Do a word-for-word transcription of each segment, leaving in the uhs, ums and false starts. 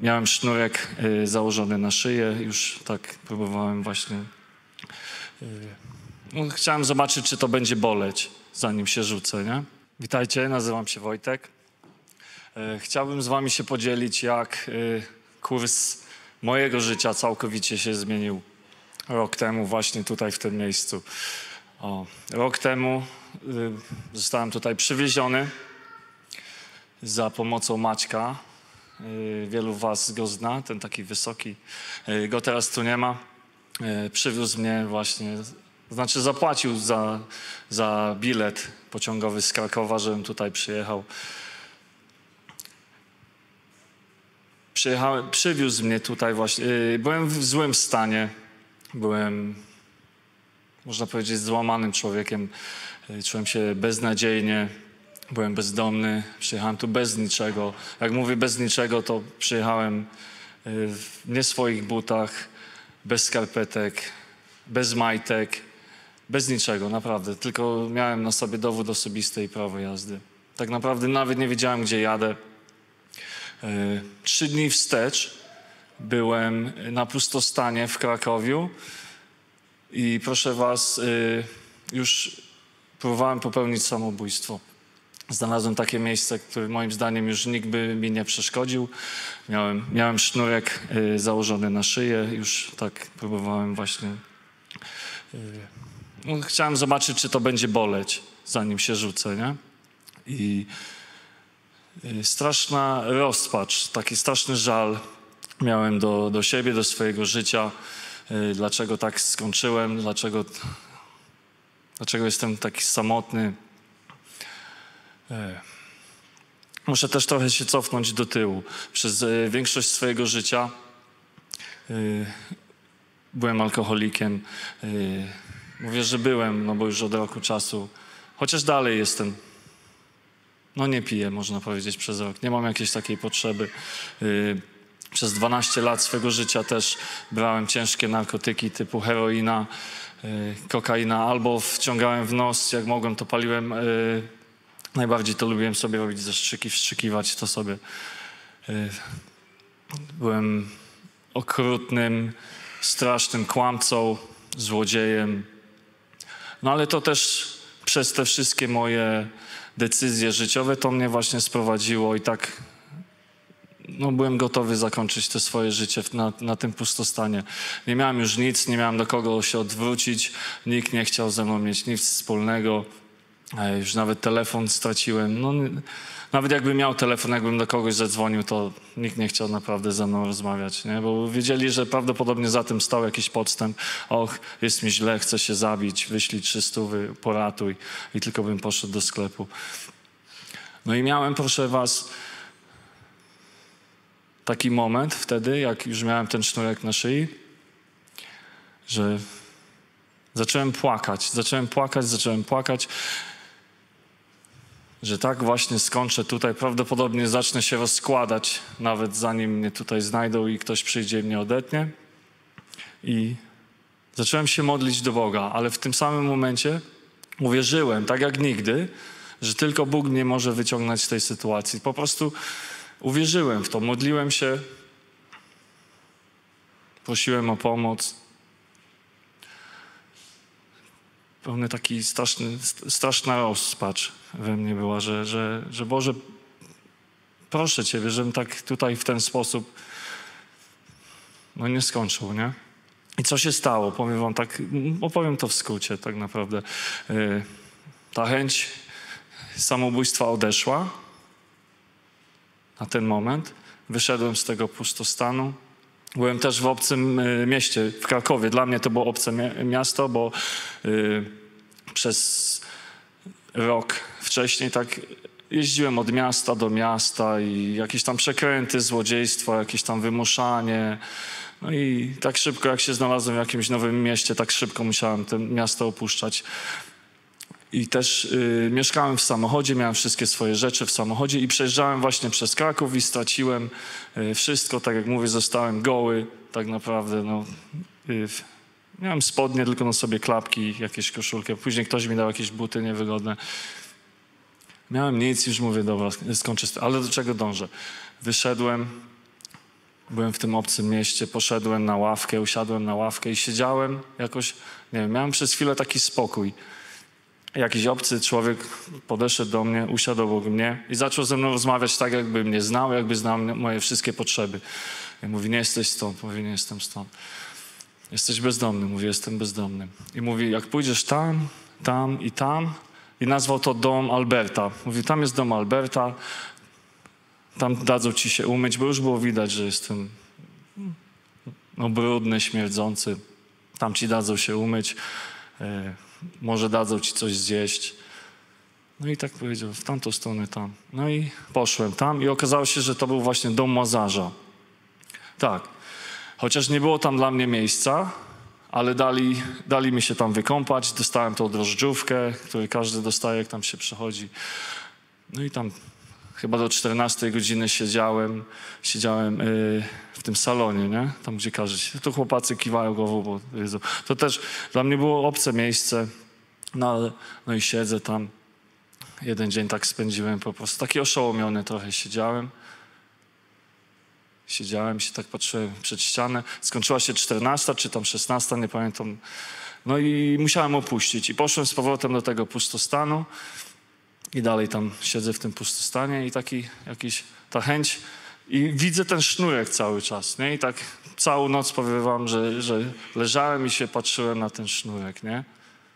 miałem sznurek y, założony na szyję, już tak próbowałem właśnie. Y, no, chciałem zobaczyć, czy to będzie boleć, zanim się rzucę, nie? Witajcie, nazywam się Wojtek. Y, chciałbym z wami się podzielić, jak y, kurs mojego życia całkowicie się zmienił rok temu właśnie tutaj w tym miejscu. O, rok temu y, zostałem tutaj przywieziony za pomocą Maćka. Y, wielu was go zna, ten taki wysoki. Y, go teraz tu nie ma. Y, przywiózł mnie właśnie, znaczy zapłacił za, za bilet pociągowy z Krakowa, żebym tutaj przyjechał. Przyjechałem, przywiózł mnie tutaj właśnie. Y, byłem w złym stanie. Byłem, można powiedzieć, złamanym człowiekiem. Czułem się beznadziejnie. Byłem bezdomny. Przyjechałem tu bez niczego. Jak mówię bez niczego, to przyjechałem w nie swoich butach, bez skarpetek, bez majtek, bez niczego, naprawdę. Tylko miałem na sobie dowód osobisty i prawo jazdy. Tak naprawdę nawet nie wiedziałem, gdzie jadę. Trzy dni wstecz byłem na pustostanie w Krakowiu i proszę was, już próbowałem popełnić samobójstwo. Znalazłem takie miejsce, które moim zdaniem już nikt by mi nie przeszkodził. Miałem, miałem sznurek założony na szyję, już tak próbowałem właśnie. No, chciałem zobaczyć, czy to będzie boleć, zanim się rzucę, nie? I straszna rozpacz, taki straszny żal miałem do, do siebie, do swojego życia. Dlaczego tak skończyłem, dlaczego, dlaczego jestem taki samotny. Muszę też trochę się cofnąć do tyłu. Przez większość swojego życia byłem alkoholikiem. Mówię, że byłem, no bo już od roku czasu. Chociaż dalej jestem. No nie piję, można powiedzieć, przez rok. Nie mam jakiejś takiej potrzeby. Przez dwanaście lat swego życia też brałem ciężkie narkotyki typu heroina, kokaina, albo wciągałem w nos, jak mogłem, to paliłem. Najbardziej to lubiłem sobie robić zastrzyki, wstrzykiwać to sobie. Byłem okrutnym, strasznym kłamcą, złodziejem. No ale to też przez te wszystkie moje decyzje życiowe to mnie właśnie sprowadziło i tak no, byłem gotowy zakończyć to swoje życie na, na tym pustostanie. Nie miałem już nic, nie miałem do kogo się odwrócić, nikt nie chciał ze mną mieć nic wspólnego. Już nawet telefon straciłem. No, nawet jakbym miał telefon, jakbym do kogoś zadzwonił, to nikt nie chciał naprawdę ze mną rozmawiać, nie? Bo wiedzieli, że prawdopodobnie za tym stał jakiś podstęp. Och, jest mi źle, chcę się zabić, wyślij trzy stówy, poratuj. I tylko bym poszedł do sklepu. No i miałem, proszę was, taki moment wtedy, jak już miałem ten sznurek na szyi, że zacząłem płakać. Zacząłem płakać, zacząłem płakać. Że tak właśnie skończę tutaj, prawdopodobnie zacznę się rozkładać, nawet zanim mnie tutaj znajdą i ktoś przyjdzie i mnie odetnie. I zacząłem się modlić do Boga, ale w tym samym momencie uwierzyłem, tak jak nigdy, że tylko Bóg mnie może wyciągnąć z tej sytuacji. Po prostu uwierzyłem w to, modliłem się, prosiłem o pomoc. Pełny taki straszny, straszna rozpacz we mnie była, że, że, że Boże, proszę Ciebie, żebym tak tutaj w ten sposób no nie skończył, nie? I co się stało? Powiem wam tak, opowiem to w skrócie tak naprawdę. Yy, ta chęć samobójstwa odeszła na ten moment. Wyszedłem z tego pustostanu. Byłem też w obcym y, mieście, w Krakowie. Dla mnie to było obce mi- miasto, bo y, przez rok wcześniej tak jeździłem od miasta do miasta i jakieś tam przekręty, złodziejstwo, jakieś tam wymuszanie. No i tak szybko, jak się znalazłem w jakimś nowym mieście, tak szybko musiałem to miasto opuszczać. I też y, mieszkałem w samochodzie, miałem wszystkie swoje rzeczy w samochodzie i przejeżdżałem właśnie przez Kraków i straciłem y, wszystko, tak jak mówię, zostałem goły, tak naprawdę, no. Y, miałem spodnie, tylko na sobie klapki, jakieś koszulkę. Później ktoś mi dał jakieś buty niewygodne. Miałem nic, już mówię, dobra, skończę z tym. Ale do czego dążę? Wyszedłem, byłem w tym obcym mieście, poszedłem na ławkę, usiadłem na ławkę i siedziałem jakoś, nie wiem, miałem przez chwilę taki spokój. Jakiś obcy człowiek podeszedł do mnie, usiadł obok mnie i zaczął ze mną rozmawiać tak, jakby mnie znał, jakby znał moje wszystkie potrzeby. I mówi, nie jesteś stąd. Mówi, nie jestem stąd. Jesteś bezdomny. Mówi, jestem bezdomny. I mówi, jak pójdziesz tam, tam i tam, i nazwał to dom Alberta. Mówi, tam jest dom Alberta, tam dadzą ci się umyć, bo już było widać, że jestem no, brudny, śmierdzący. Tam ci dadzą się umyć, e, może dadzą ci coś zjeść. No i tak powiedział, w tamtą stronę tam. No i poszłem tam i okazało się, że to był właśnie dom Łazarza. Tak, chociaż nie było tam dla mnie miejsca, ale dali, dali mi się tam wykąpać, dostałem tą drożdżówkę, której każdy dostaje, jak tam się przychodzi. No i tam chyba do czternastej godziny siedziałem, siedziałem yy, w tym salonie, nie? Tam, gdzie każdy się... Tu chłopacy kiwają głową, bo Jezu. To też dla mnie było obce miejsce, no, ale, no i siedzę tam. Jeden dzień tak spędziłem po prostu, taki oszołomiony trochę siedziałem. Siedziałem się, tak patrzyłem przed ścianę. Skończyła się czternasta, czy tam szesnasta, nie pamiętam. No i musiałem opuścić. I poszłem z powrotem do tego pustostanu. I dalej tam siedzę w tym pustostanie i taki jakiś, ta chęć. I widzę ten sznurek cały czas, nie? I tak całą noc powiem wam, że, że leżałem i się patrzyłem na ten sznurek, nie?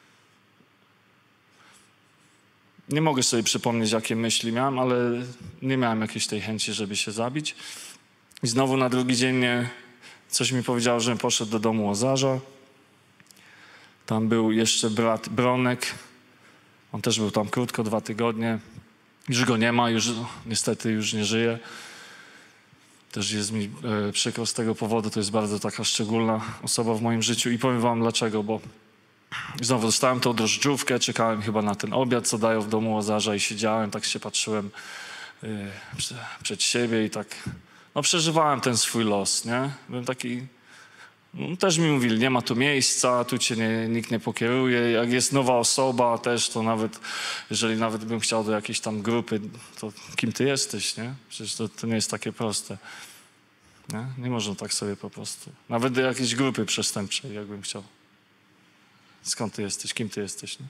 Nie mogę sobie przypomnieć, jakie myśli miałem, ale nie miałem jakiejś tej chęci, żeby się zabić. I znowu na drugi dzień nie, coś mi powiedział, żebym poszedł do domu Łazarza. Tam był jeszcze brat Bronek. On też był tam krótko, dwa tygodnie. Już go nie ma, już niestety już nie żyje. Też jest mi e, przykro z tego powodu. To jest bardzo taka szczególna osoba w moim życiu. I powiem wam dlaczego, bo znowu dostałem tą drożdżówkę, czekałem chyba na ten obiad, co dają w domu Łazarza i siedziałem, tak się patrzyłem e, przed siebie i tak... No przeżywałem ten swój los, nie? Byłem taki... No, też mi mówili, nie ma tu miejsca, tu cię nie, nikt nie pokieruje. Jak jest nowa osoba też, to nawet, jeżeli nawet bym chciał do jakiejś tam grupy, to kim ty jesteś, nie? Przecież to, to nie jest takie proste. Nie? Nie można tak sobie po prostu. Nawet do jakiejś grupy przestępczej, jakbym chciał. Skąd ty jesteś, kim ty jesteś, nie?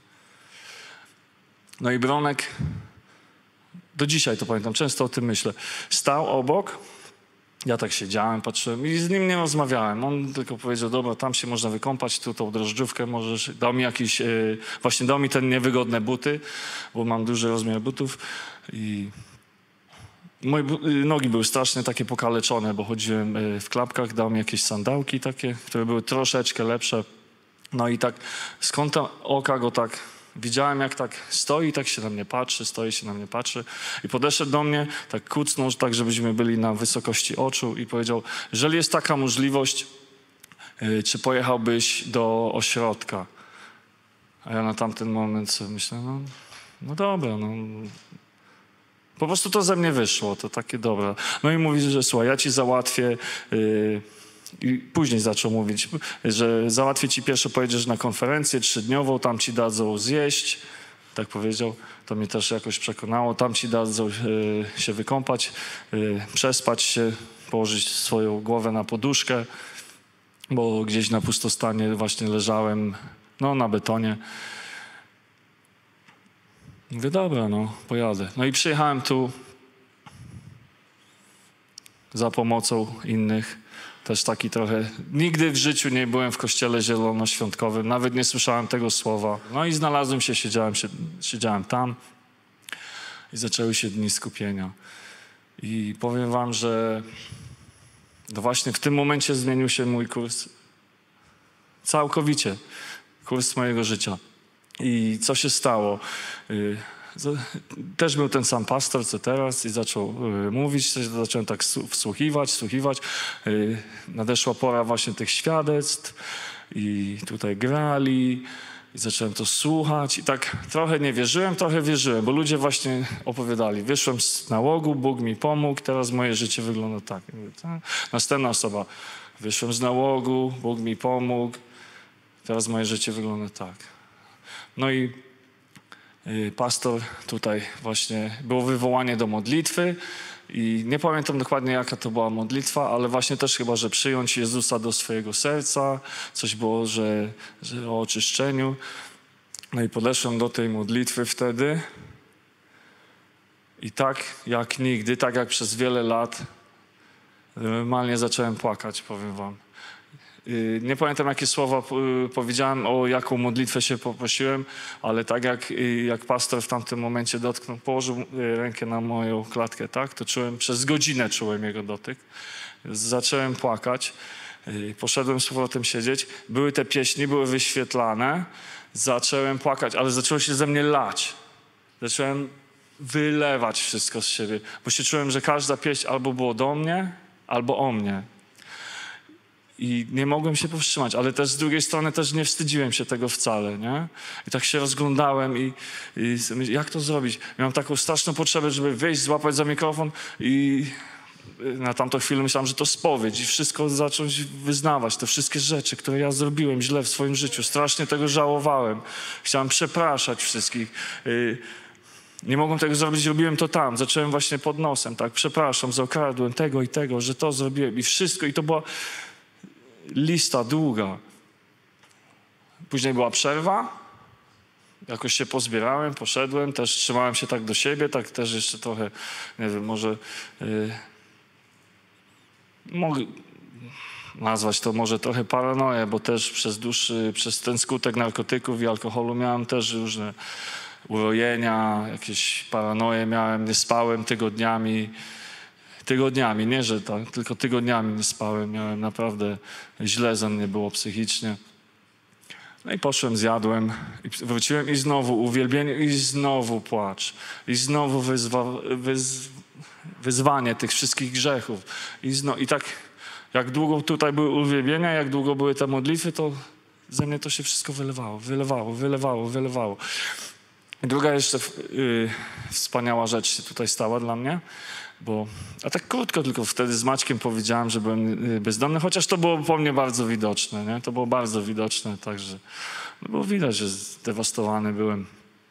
No i Bronek, do dzisiaj to pamiętam, często o tym myślę, stał obok. Ja tak siedziałem, patrzyłem i z nim nie rozmawiałem. On tylko powiedział, dobra, tam się można wykąpać, tu tą drożdżówkę możesz. Dał mi jakiś, yy, właśnie dał mi te niewygodne buty, bo mam duży rozmiar butów i moje yy, nogi były strasznie takie pokaleczone, bo chodziłem yy, w klapkach. Dał mi jakieś sandałki takie, które były troszeczkę lepsze. No i tak z kąta oka go tak... Widziałem, jak tak stoi, tak się na mnie patrzy, stoi się na mnie patrzy i podeszedł do mnie, tak kucnął, tak żebyśmy byli na wysokości oczu i powiedział, jeżeli jest taka możliwość, yy, czy pojechałbyś do ośrodka? A ja na tamten moment sobie myślę, no, no dobra, no. Po prostu to ze mnie wyszło, to takie dobra. No i mówi, że słuchaj, ja ci załatwię... Yy, I później zaczął mówić, że załatwię ci pierwsze, pojedziesz na konferencję trzydniową, tam ci dadzą zjeść, tak powiedział, to mnie też jakoś przekonało, tam ci dadzą y, się wykąpać, y, przespać się, położyć swoją głowę na poduszkę, bo gdzieś na pustostanie właśnie leżałem, no na betonie. Mówię, dobra, no pojadę. No i przyjechałem tu za pomocą innych. Też taki trochę... Nigdy w życiu nie byłem w kościele zielonoświątkowym, nawet nie słyszałem tego słowa. No i znalazłem się, siedziałem, siedziałem tam i zaczęły się dni skupienia. I powiem wam, że no właśnie w tym momencie zmienił się mój kurs całkowicie. Kurs mojego życia. I co się stało? Też był ten sam pastor, co teraz i zaczął y, mówić, zacząłem tak wsłuchiwać, wsłuchiwać. Y, nadeszła pora właśnie tych świadectw i tutaj grali i zacząłem to słuchać i tak trochę nie wierzyłem, trochę wierzyłem, bo ludzie właśnie opowiadali. Wyszłem z nałogu, Bóg mi pomógł, teraz moje życie wygląda tak. Mówię, tak. Następna osoba. Wyszłem z nałogu, Bóg mi pomógł, teraz moje życie wygląda tak. No i pastor tutaj właśnie, było wywołanie do modlitwy I nie pamiętam dokładnie, jaka to była modlitwa, ale właśnie też chyba, że przyjąć Jezusa do swojego serca. Coś było, że, że o oczyszczeniu. No i podeszłem do tej modlitwy wtedy. I tak jak nigdy, tak jak przez wiele lat, normalnie zacząłem płakać, powiem wam. Nie pamiętam, jakie słowa powiedziałem, o jaką modlitwę się poprosiłem, ale tak jak, jak pastor w tamtym momencie dotknął, położył rękę na moją klatkę, tak, to czułem, przez godzinę czułem jego dotyk. Zacząłem płakać, poszedłem z powrotem siedzieć, były te pieśni, były wyświetlane, zacząłem płakać, ale zaczęło się ze mnie lać. Zacząłem wylewać wszystko z siebie, bo się czułem, że każda pieśń albo było do mnie, albo o mnie. I nie mogłem się powstrzymać, ale też z drugiej strony też nie wstydziłem się tego wcale, nie? I tak się rozglądałem i, i jak to zrobić? Miałem taką straszną potrzebę, żeby wyjść, złapać za mikrofon i na tamtą chwilę myślałem, że to spowiedź i wszystko zacząć wyznawać, te wszystkie rzeczy, które ja zrobiłem źle w swoim życiu. Strasznie tego żałowałem. Chciałem przepraszać wszystkich. Nie mogłem tego zrobić, robiłem to tam. Zacząłem właśnie pod nosem, tak? Przepraszam, zakradłem tego i tego, że to zrobiłem i wszystko. I to była lista długa. Później była przerwa. Jakoś się pozbierałem, poszedłem, też trzymałem się tak do siebie, tak też jeszcze trochę, nie wiem, może yy, mogę nazwać to może trochę paranoję, bo też przez dłuższy, przez ten skutek narkotyków i alkoholu miałem też różne urojenia, jakieś paranoje miałem, nie spałem tygodniami, tygodniami, nie że tak, tylko tygodniami nie spałem, miałem naprawdę źle ze mnie było psychicznie. No i poszłem, zjadłem i wróciłem i znowu uwielbienie i znowu płacz. I znowu wyzwa, wyz, wyzwanie tych wszystkich grzechów. I, zno, I tak jak długo tutaj były uwielbienia, jak długo były te modlitwy, to ze mnie to się wszystko wylewało, wylewało, wylewało, wylewało. I druga jeszcze yy, wspaniała rzecz się tutaj stała dla mnie, bo, a tak krótko tylko wtedy z Maćkiem powiedziałem, że byłem bezdomny, chociaż to było po mnie bardzo widoczne, nie? To było bardzo widoczne, także no było widać, że zdewastowany byłem.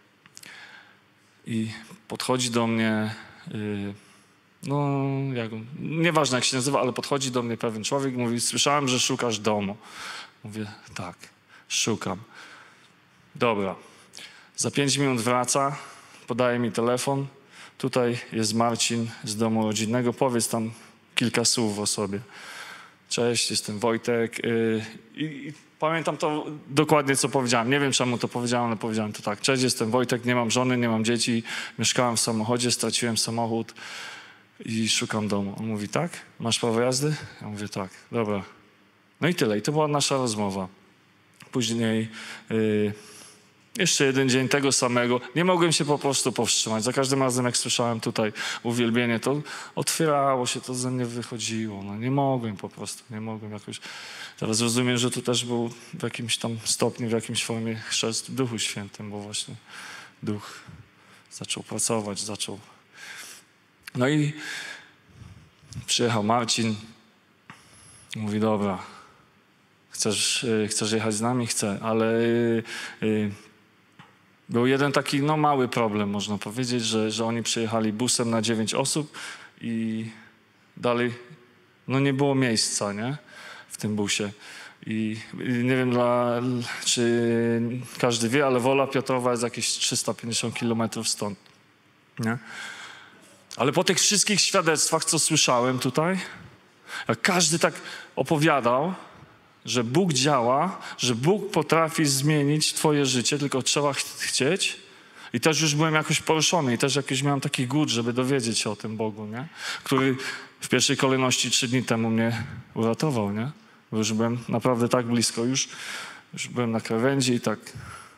I podchodzi do mnie, yy, no jak, nieważne jak się nazywa, ale podchodzi do mnie pewien człowiek i mówi, słyszałem, że szukasz domu. Mówię, tak, szukam. Dobra. Za pięć minut wraca, podaje mi telefon. Tutaj jest Marcin z domu rodzinnego. Powiedz tam kilka słów o sobie. Cześć, jestem Wojtek. Yy, i, i pamiętam to dokładnie, co powiedziałem. Nie wiem, czemu to powiedziałem, ale powiedziałem to tak. Cześć, jestem Wojtek, nie mam żony, nie mam dzieci. Mieszkałem w samochodzie, straciłem samochód i szukam domu. On mówi, tak? Masz prawo jazdy? Ja mówię, tak. Dobra. No i tyle. I to była nasza rozmowa. Później... Yy, Jeszcze jeden dzień tego samego. Nie mogłem się po prostu powstrzymać. Za każdym razem, jak słyszałem tutaj uwielbienie, to otwierało się, to ze mnie wychodziło. No, nie mogłem po prostu, nie mogłem jakoś. Teraz rozumiem, że to też był w jakimś tam stopniu, w jakimś formie chrzest w Duchu Świętym, bo właśnie Duch zaczął pracować, zaczął. No i przyjechał Marcin. Mówi, dobra, chcesz, chcesz jechać z nami? Chcę, ale... Yy, yy, Był jeden taki no, mały problem, można powiedzieć, że, że oni przyjechali busem na dziewięć osób i dalej no, nie było miejsca, nie? W tym busie. I, i nie wiem, dla, czy każdy wie, ale Wola Piotrowa jest jakieś trzysta pięćdziesiąt kilometrów stąd. Nie? Ale po tych wszystkich świadectwach, co słyszałem tutaj, jak każdy tak opowiadał, że Bóg działa, że Bóg potrafi zmienić twoje życie, tylko trzeba ch chcieć. I też już byłem jakoś poruszony i też jakiś miałem taki głód, żeby dowiedzieć się o tym Bogu, nie? Który w pierwszej kolejności trzy dni temu mnie uratował, nie? Bo już byłem naprawdę tak blisko, już, już byłem na krawędzi i tak...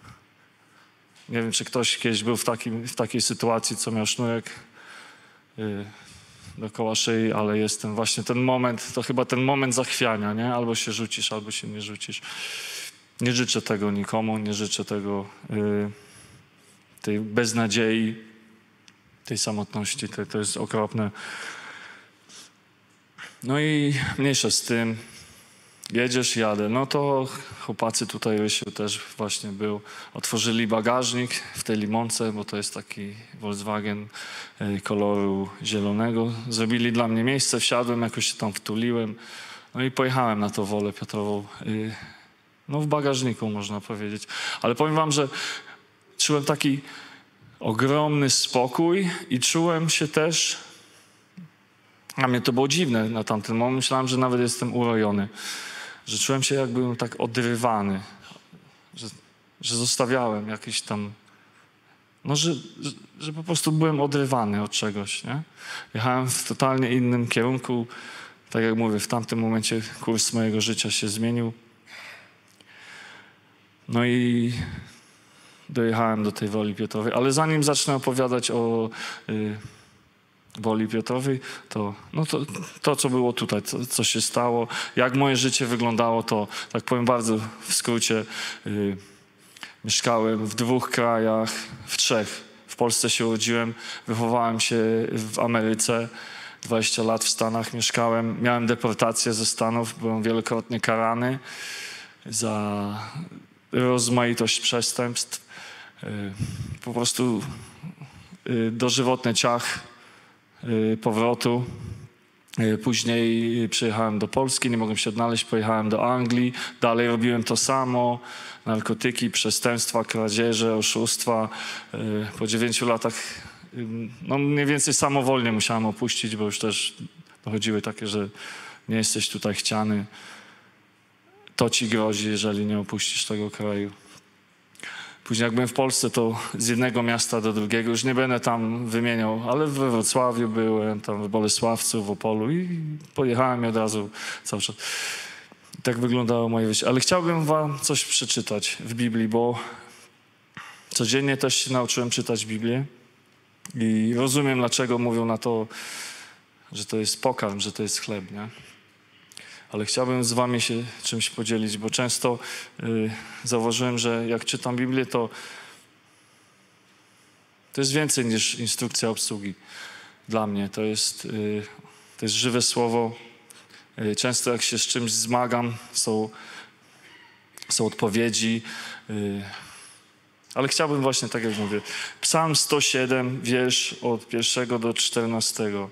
Nie wiem, czy ktoś kiedyś był w, takim, w takiej sytuacji, co miał sznurek yy, dookoła szyi, ale jest ten właśnie ten moment, to chyba ten moment zachwiania, nie? Albo się rzucisz, albo się nie rzucisz. Nie życzę tego nikomu, nie życzę tego, yy, tej beznadziei, tej samotności, to, to jest okropne. No i mniejsza z tym, jedziesz, jadę. No to chłopacy tutaj, Rysiu też właśnie był, otworzyli bagażnik w tej limonce, bo to jest taki Volkswagen koloru zielonego. Zrobili dla mnie miejsce, wsiadłem, jakoś się tam wtuliłem. No i pojechałem na tą Wolę Piotrową. No w bagażniku można powiedzieć. Ale powiem wam, że czułem taki ogromny spokój i czułem się też, a mnie to było dziwne na tamten moment, myślałem, że nawet jestem urojony, że czułem się jakbym tak odrywany, że, że zostawiałem jakiś tam, no że, że, że po prostu byłem odrywany od czegoś, nie? Jechałem w totalnie innym kierunku, tak jak mówię, w tamtym momencie kurs mojego życia się zmienił. No i dojechałem do tej Woli Piotrowej, ale zanim zacznę opowiadać o y, Woli Piotrowej, to, no to to, co było tutaj, co, co się stało, jak moje życie wyglądało, to tak powiem bardzo w skrócie. Y, mieszkałem w dwóch krajach, w trzech. W Polsce się urodziłem, wychowałem się w Ameryce, dwadzieścia lat w Stanach mieszkałem, miałem deportację ze Stanów, byłem wielokrotnie karany za rozmaitość przestępstw. Po prostu dożywotny ciach powrotu. Później przyjechałem do Polski, nie mogłem się odnaleźć, pojechałem do Anglii. Dalej robiłem to samo. Narkotyki, przestępstwa, kradzieże, oszustwa. Po dziewięciu latach no mniej więcej samowolnie musiałem opuścić, bo już też dochodziły takie, że nie jesteś tutaj chciany. To ci grozi, jeżeli nie opuścisz tego kraju. Później jak byłem w Polsce, to z jednego miasta do drugiego, już nie będę tam wymieniał, ale we Wrocławiu byłem, tam w Bolesławcu, w Opolu i pojechałem i od razu cały czas. I tak wyglądało moje życie. Ale chciałbym wam coś przeczytać w Biblii, bo codziennie też się nauczyłem czytać Biblię i rozumiem, dlaczego mówią na to, że to jest pokarm, że to jest chleb, nie? Ale chciałbym z wami się czymś podzielić, bo często y, zauważyłem, że jak czytam Biblię, to to jest więcej niż instrukcja obsługi. Dla mnie to jest, y, to jest żywe słowo. Y, często jak się z czymś zmagam, są, są odpowiedzi. Y, ale chciałbym właśnie, tak jak mówię, Psalm sto siedem, wiersz od pierwszego do czternastego.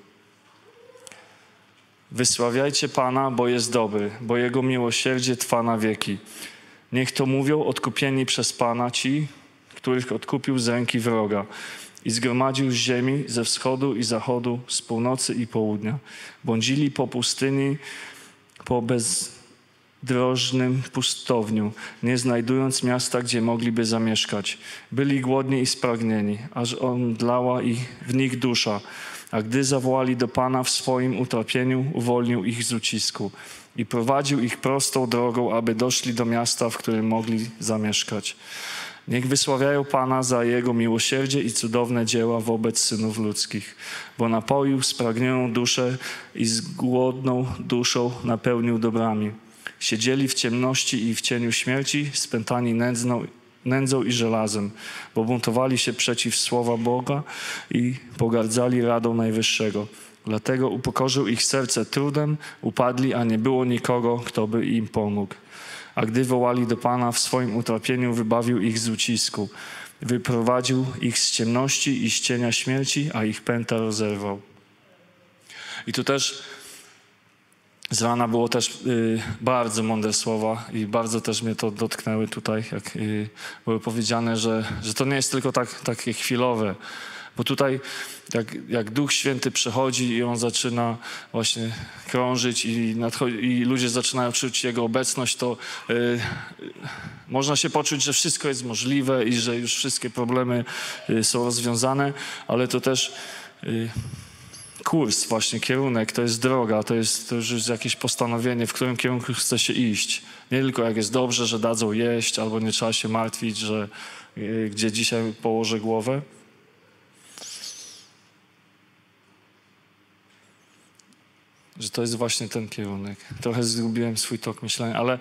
Wysławiajcie Pana, bo jest dobry, bo Jego miłosierdzie trwa na wieki. Niech to mówią odkupieni przez Pana ci, których odkupił z ręki wroga i zgromadził z ziemi, ze wschodu i zachodu, z północy i południa. Błądzili po pustyni, po bezdrożnym pustowniu, nie znajdując miasta, gdzie mogliby zamieszkać. Byli głodni i spragnieni, aż omdlała ich w nich dusza. A gdy zawołali do Pana w swoim utrapieniu, uwolnił ich z ucisku i prowadził ich prostą drogą, aby doszli do miasta, w którym mogli zamieszkać. Niech wysławiają Pana za Jego miłosierdzie i cudowne dzieła wobec synów ludzkich, bo napoił spragnioną duszę i z głodną duszą napełnił dobrami. Siedzieli w ciemności i w cieniu śmierci, spętani nędzną nędzą i żelazem, bo buntowali się przeciw słowa Boga i pogardzali radą Najwyższego. Dlatego upokorzył ich serce trudem, upadli, a nie było nikogo, kto by im pomógł. A gdy wołali do Pana w swoim utrapieniu, wybawił ich z ucisku. Wyprowadził ich z ciemności i z cienia śmierci, a ich pęta rozerwał. I tu też z rana było też y, bardzo mądre słowa i bardzo też mnie to dotknęły tutaj, jak y, były powiedziane, że, że to nie jest tylko tak, takie chwilowe, bo tutaj jak, jak Duch Święty przychodzi i On zaczyna właśnie krążyć i, nadchodzi, i ludzie zaczynają czuć Jego obecność, to y, można się poczuć, że wszystko jest możliwe i że już wszystkie problemy y, są rozwiązane, ale to też y, kurs, właśnie kierunek, to jest droga, to jest to już jest jakieś postanowienie, w którym kierunku chce się iść. Nie tylko jak jest dobrze, że dadzą jeść, albo nie trzeba się martwić, że y, gdzie dzisiaj położę głowę. Że to jest właśnie ten kierunek. Trochę zgubiłem swój tok myślenia, ale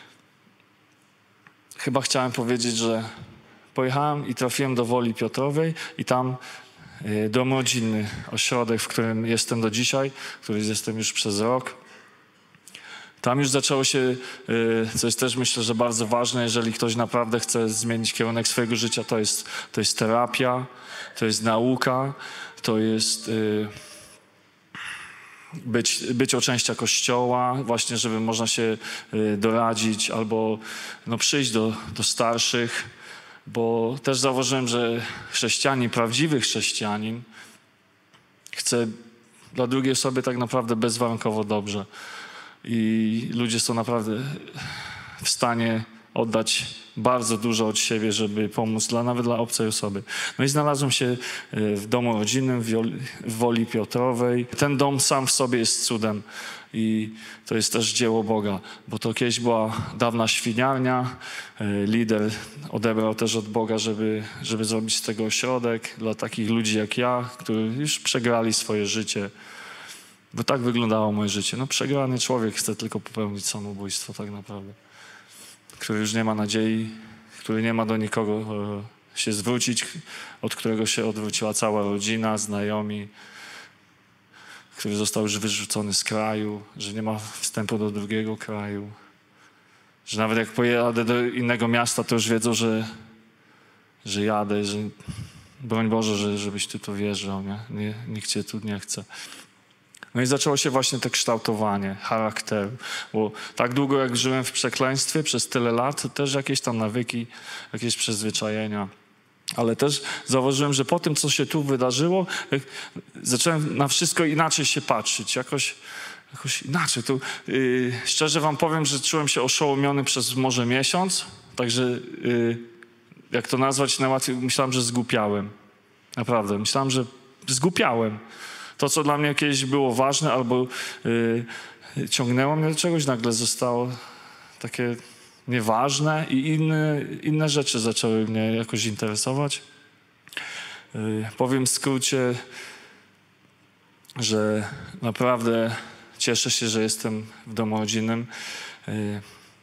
chyba chciałem powiedzieć, że pojechałem i trafiłem do Woli Piotrowej i tam dom rodzinny, ośrodek, w którym jestem do dzisiaj, w którym jestem już przez rok. Tam już zaczęło się, co jest też myślę, że bardzo ważne, jeżeli ktoś naprawdę chce zmienić kierunek swojego życia, to jest, to jest terapia, to jest nauka, to jest być, być o częścią Kościoła, właśnie żeby można się doradzić albo no, przyjść do, do starszych, bo też zauważyłem, że chrześcijanin, prawdziwy chrześcijanin chce dla drugiej osoby tak naprawdę bezwarunkowo dobrze. I ludzie są naprawdę w stanie oddać bardzo dużo od siebie, żeby pomóc dla, nawet dla obcej osoby. No i znalazłem się w domu rodzinnym w, Joli, w Woli Piotrowej. Ten dom sam w sobie jest cudem i to jest też dzieło Boga, bo to kiedyś była dawna świniarnia. Lider odebrał też od Boga, żeby, żeby zrobić z tego ośrodek dla takich ludzi jak ja, którzy już przegrali swoje życie. Bo tak wyglądało moje życie. No przegrany człowiek chce tylko popełnić samobójstwo tak naprawdę. Który już nie ma nadziei, który nie ma do nikogo e, się zwrócić, od którego się odwróciła cała rodzina, znajomi, który został już wyrzucony z kraju, że nie ma wstępu do drugiego kraju, że nawet jak pojadę do innego miasta, to już wiedzą, że, że jadę, że broń Boże, że, żebyś ty tu wjeżdżał, nie? Nie, nikt cię tu nie chce. No i zaczęło się właśnie to kształtowanie charakteru, bo tak długo jak żyłem w przekleństwie, przez tyle lat, to też jakieś tam nawyki, jakieś przyzwyczajenia. Ale też zauważyłem, że po tym, co się tu wydarzyło, zacząłem na wszystko inaczej się patrzeć, jakoś, jakoś inaczej. Tu, yy, szczerze wam powiem, że czułem się oszołomiony przez może miesiąc, także yy, jak to nazwać najłatwiej, myślałem, że zgłupiałem. Naprawdę, myślałem, że zgłupiałem. To, co dla mnie kiedyś było ważne albo yy, ciągnęło mnie do czegoś, nagle zostało takie nieważne i inne, inne rzeczy zaczęły mnie jakoś interesować. Yy, powiem w skrócie, że naprawdę cieszę się, że jestem w domu rodzinnym. Yy,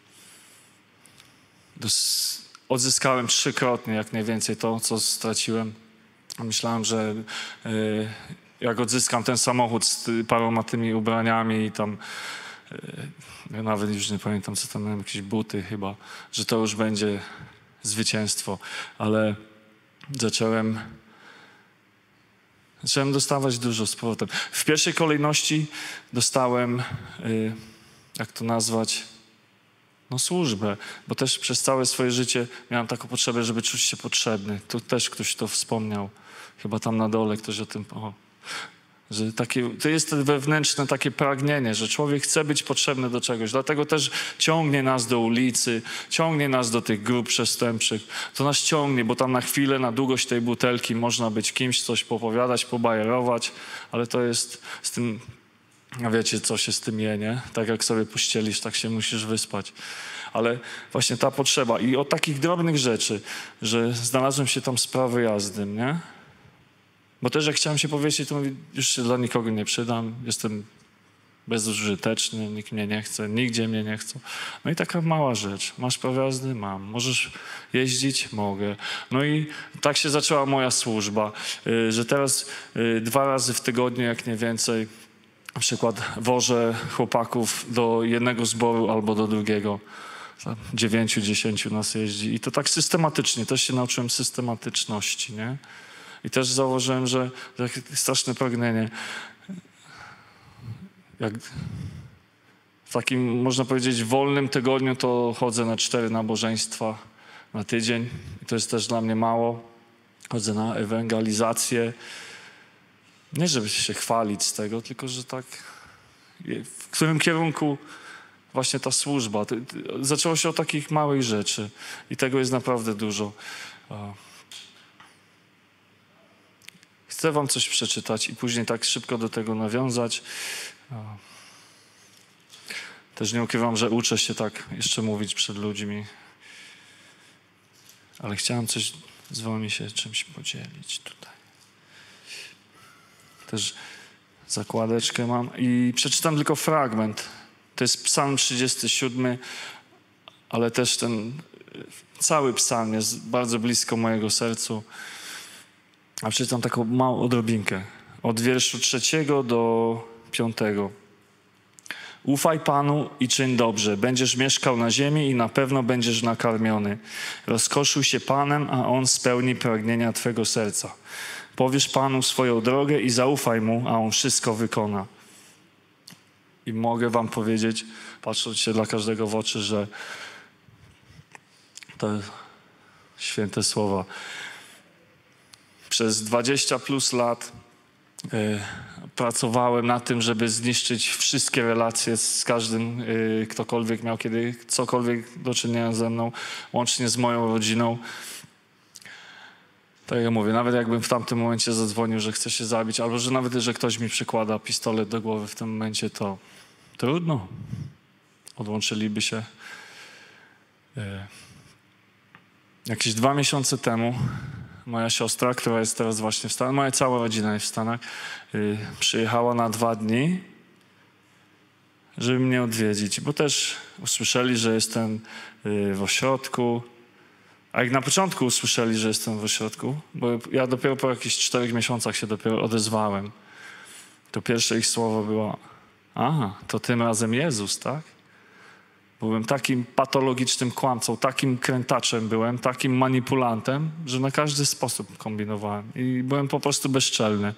dos- odzyskałem trzykrotnie jak najwięcej to, co straciłem. Myślałem, że yy, jak odzyskam ten samochód z paroma tymi ubraniami i tam, ja nawet już nie pamiętam, co tam miałem, jakieś buty chyba, że to już będzie zwycięstwo. Ale zacząłem, zacząłem dostawać dużo z powrotem. W pierwszej kolejności dostałem, jak to nazwać, no służbę, bo też przez całe swoje życie miałem taką potrzebę, żeby czuć się potrzebny. Tu też ktoś to wspomniał. Chyba tam na dole ktoś o tym... O. Że takie, to jest wewnętrzne takie pragnienie, że człowiek chce być potrzebny do czegoś. Dlatego też ciągnie nas do ulicy, ciągnie nas do tych grup przestępczych. To nas ciągnie, bo tam na chwilę, na długość tej butelki można być kimś, coś popowiadać, pobajerować, ale to jest z tym, a wiecie, co się z tym je, nie? Tak jak sobie pościelisz, tak się musisz wyspać. Ale właśnie ta potrzeba. I od takich drobnych rzeczy, że znalazłem się tam z prawy jazdy, nie? Bo też jak chciałem się powiesić, to mówię, już się dla nikogo nie przydam, jestem bezużyteczny, nikt mnie nie chce, nigdzie mnie nie chce. No i taka mała rzecz, masz prawo jazdy? Mam. Możesz jeździć? Mogę. No i tak się zaczęła moja służba, że teraz dwa razy w tygodniu, jak nie więcej, na przykład wożę chłopaków do jednego zboru albo do drugiego. Dziewięciu, dziesięciu nas jeździ i to tak systematycznie, też się nauczyłem systematyczności, nie? I też zauważyłem, że takie straszne pragnienie. Jak w takim, można powiedzieć, wolnym tygodniu to chodzę na cztery nabożeństwa na tydzień. I to jest też dla mnie mało. Chodzę na ewangelizację. Nie, żeby się chwalić z tego, tylko że tak, w którym kierunku właśnie ta służba. Zaczęło się od takich małych rzeczy i tego jest naprawdę dużo. Chcę wam coś przeczytać i później tak szybko do tego nawiązać. Też nie ukrywam, że uczę się tak jeszcze mówić przed ludźmi. Ale chciałem coś z wami się czymś podzielić tutaj. Też zakładeczkę mam i przeczytam tylko fragment. To jest Psalm trzydziesty siódmy, ale też ten cały psalm jest bardzo blisko mojego sercu. A przeczytam taką małą odrobinkę. Od wierszu trzeciego do piątego. Ufaj Panu i czyń dobrze. Będziesz mieszkał na ziemi i na pewno będziesz nakarmiony. Rozkoszuj się Panem, a On spełni pragnienia twego serca. Powiesz Panu swoją drogę i zaufaj Mu, a On wszystko wykona. I mogę wam powiedzieć, patrząc się dla każdego w oczy, że to święte słowa. Przez dwadzieścia plus lat y, pracowałem na tym, żeby zniszczyć wszystkie relacje z każdym, y, ktokolwiek miał kiedy cokolwiek do czynienia ze mną, łącznie z moją rodziną. Tak jak mówię, nawet jakbym w tamtym momencie zadzwonił, że chce się zabić, albo że nawet, że ktoś mi przykłada pistolet do głowy w tym momencie, to trudno. Odłączyliby się. Y, jakieś dwa miesiące temu moja siostra, która jest teraz właśnie w Stanach, moja cała rodzina jest w Stanach, yy, przyjechała na dwa dni, żeby mnie odwiedzić, bo też usłyszeli, że jestem yy, w ośrodku. A jak na początku usłyszeli, że jestem w ośrodku, bo ja dopiero po jakichś czterech miesiącach się dopiero odezwałem, to pierwsze ich słowo było: aha, to tym razem Jezus, tak? Byłem takim patologicznym kłamcą, takim krętaczem byłem, takim manipulantem, że na każdy sposób kombinowałem i byłem po prostu bezczelny.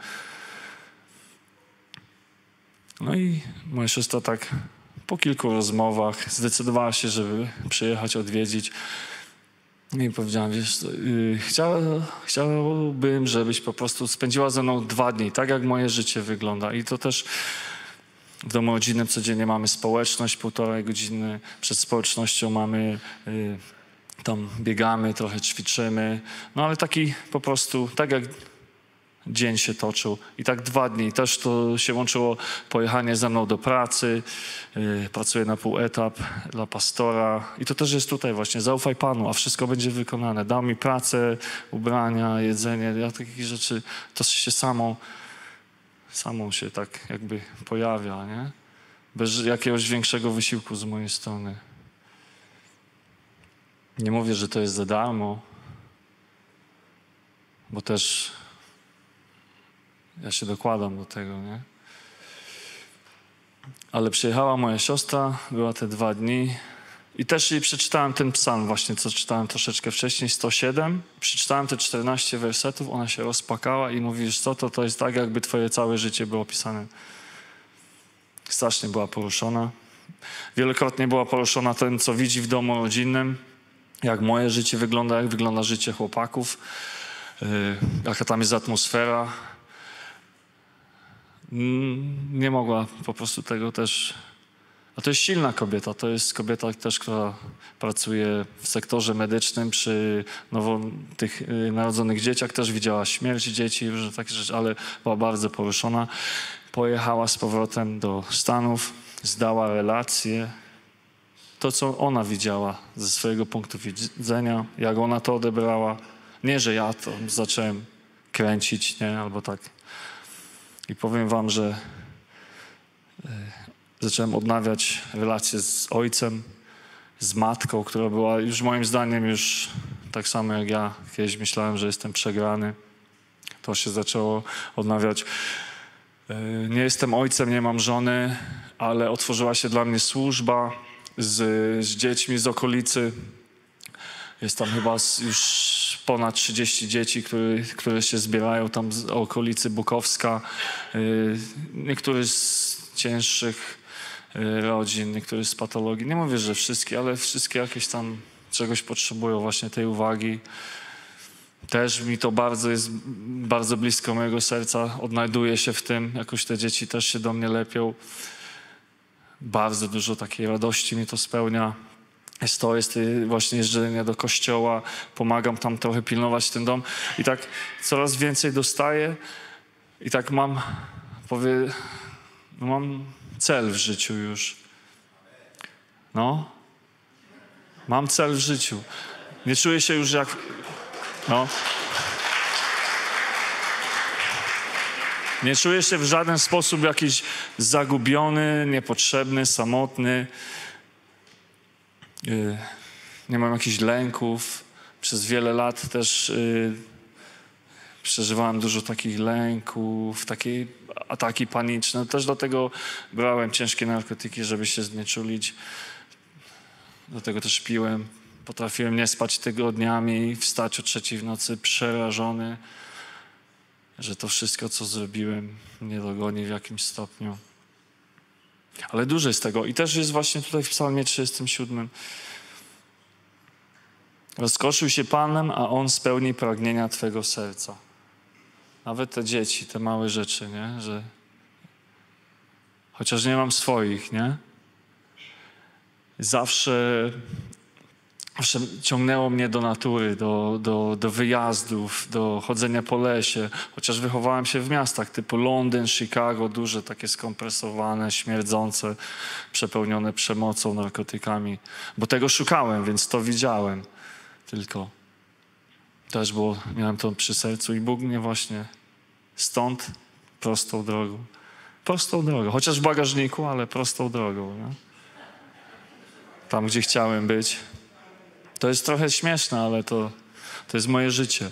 No i moja siostra tak po kilku rozmowach zdecydowała się, żeby przyjechać odwiedzić. I powiedziałam, wiesz, yy, chciała, chciałbym, żebyś po prostu spędziła ze mną dwa dni, tak jak moje życie wygląda. I to też w domu rodzinnym codziennie mamy społeczność, półtorej godziny. Przed społecznością mamy, y, tam biegamy, trochę ćwiczymy. No ale taki po prostu, tak jak dzień się toczył. I tak dwa dni. Też to się łączyło pojechanie ze mną do pracy. Y, pracuję na pół etap dla pastora. I to też jest tutaj właśnie. Zaufaj Panu, a wszystko będzie wykonane. Dał mi pracę, ubrania, jedzenie. Ja takich rzeczy, to się samo... samą się tak jakby pojawia, nie? Bez jakiegoś większego wysiłku z mojej strony. Nie mówię, że to jest za darmo, bo też ja się dokładam do tego, nie? Ale przyjechała moja siostra, była te dwa dni i też jej przeczytałem ten psalm właśnie, co czytałem troszeczkę wcześniej, sto siedem. Przeczytałem te czternaście wersetów, ona się rozpakała i mówi, że co to, to jest tak, jakby twoje całe życie było opisane. Strasznie była poruszona. Wielokrotnie była poruszona tym, co widzi w domu rodzinnym, jak moje życie wygląda, jak wygląda życie chłopaków, yy, jaka tam jest atmosfera. Nie mogła po prostu tego też... A to jest silna kobieta, to jest kobieta też, która pracuje w sektorze medycznym przy nowo tych y, narodzonych dzieciach, też widziała śmierć dzieci, różne takie rzeczy, ale była bardzo poruszona. Pojechała z powrotem do Stanów, zdała relację. To, co ona widziała ze swojego punktu widzenia, jak ona to odebrała. Nie, że ja to zacząłem kręcić, nie, albo tak. I powiem wam, że y, zacząłem odnawiać relacje z ojcem, z matką, która była już moim zdaniem już tak samo jak ja. Kiedyś myślałem, że jestem przegrany. To się zaczęło odnawiać. Nie jestem ojcem, nie mam żony, ale otworzyła się dla mnie służba z, z dziećmi z okolicy. Jest tam chyba już ponad trzydzieści dzieci, które, które się zbierają tam z okolicy Bukowska. Niektórzy z cięższych rodzin, niektórzy z patologii. Nie mówię, że wszystkie, ale wszystkie jakieś tam czegoś potrzebują właśnie tej uwagi. Też mi to bardzo jest bardzo blisko mojego serca. Odnajduję się w tym. Jakoś te dzieci też się do mnie lepią. Bardzo dużo takiej radości mi to spełnia. Jest to, jest właśnie jeżdżenie do kościoła. Pomagam tam trochę pilnować ten dom. I tak coraz więcej dostaję. I tak mam, powie, no mam cel w życiu już. No. Mam cel w życiu. Nie czuję się już jak... No. Nie czuję się w żaden sposób jakiś zagubiony, niepotrzebny, samotny. Yy, nie mam jakichś lęków. Przez wiele lat też yy, Przeżywałem dużo takich lęków, takie ataki paniczne. Też dlatego brałem ciężkie narkotyki, żeby się znieczulić. Dlatego też piłem. Potrafiłem nie spać tygodniami, wstać o trzeciej w nocy przerażony, że to wszystko, co zrobiłem, mnie dogoni w jakimś stopniu. Ale dużo jest tego. I też jest właśnie tutaj w psalmie trzydziestym siódmym. Rozkoszuj się Panem, a On spełni pragnienia Twego serca. Nawet te dzieci, te małe rzeczy, nie? Że chociaż nie mam swoich, nie? Zawsze, zawsze ciągnęło mnie do natury, do, do, do wyjazdów, do chodzenia po lesie. Chociaż wychowałem się w miastach typu Londyn, Chicago, duże, takie skompresowane, śmierdzące, przepełnione przemocą, narkotykami. Bo tego szukałem, więc to widziałem. Tylko też było, miałem to przy sercu i Bóg mnie właśnie stąd prostą drogą. Prostą drogą, chociaż w bagażniku, ale prostą drogą. Nie? Tam, gdzie chciałem być. To jest trochę śmieszne, ale to, to jest moje życie.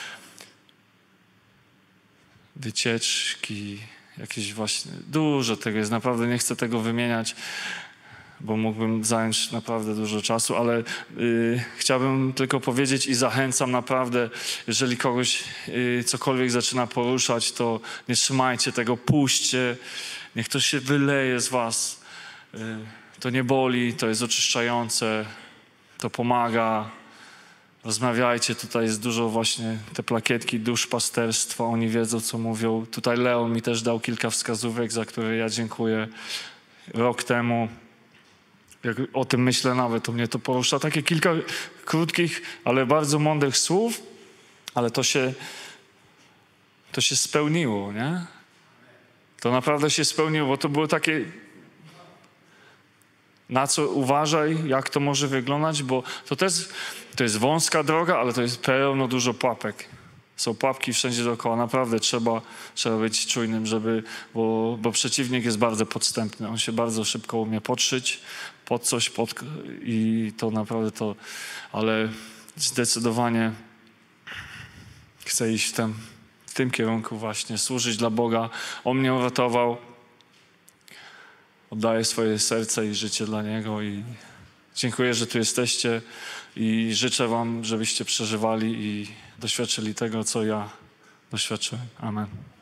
Wycieczki, jakieś właśnie, dużo tego jest, naprawdę nie chcę tego wymieniać, bo mógłbym zająć naprawdę dużo czasu, ale y, chciałbym tylko powiedzieć i zachęcam naprawdę, jeżeli kogoś y, cokolwiek zaczyna poruszać, to nie trzymajcie tego, puśćcie, niech to się wyleje z was. Y, to nie boli, to jest oczyszczające, to pomaga. Rozmawiajcie, tutaj jest dużo właśnie te plakietki duszpasterstwa, oni wiedzą, co mówią. Tutaj Leon mi też dał kilka wskazówek, za które ja dziękuję. Rok temu, jak o tym myślę nawet, to mnie to porusza. Takie kilka krótkich, ale bardzo mądrych słów, ale to się, to się spełniło, nie? To naprawdę się spełniło, bo to było takie, na co uważaj, jak to może wyglądać, bo to też to jest wąska droga, ale to jest pełno dużo pułapek. Są pułapki wszędzie dookoła. Naprawdę trzeba, trzeba być czujnym, żeby, bo, bo przeciwnik jest bardzo podstępny. On się bardzo szybko umie podszyć pod coś, pod, i to naprawdę to, ale zdecydowanie chcę iść w tym, w tym kierunku właśnie, służyć dla Boga. On mnie uratował. Oddaję swoje serce i życie dla Niego i dziękuję, że tu jesteście i życzę wam, żebyście przeżywali i doświadczyli tego, co ja doświadczyłem. Amen.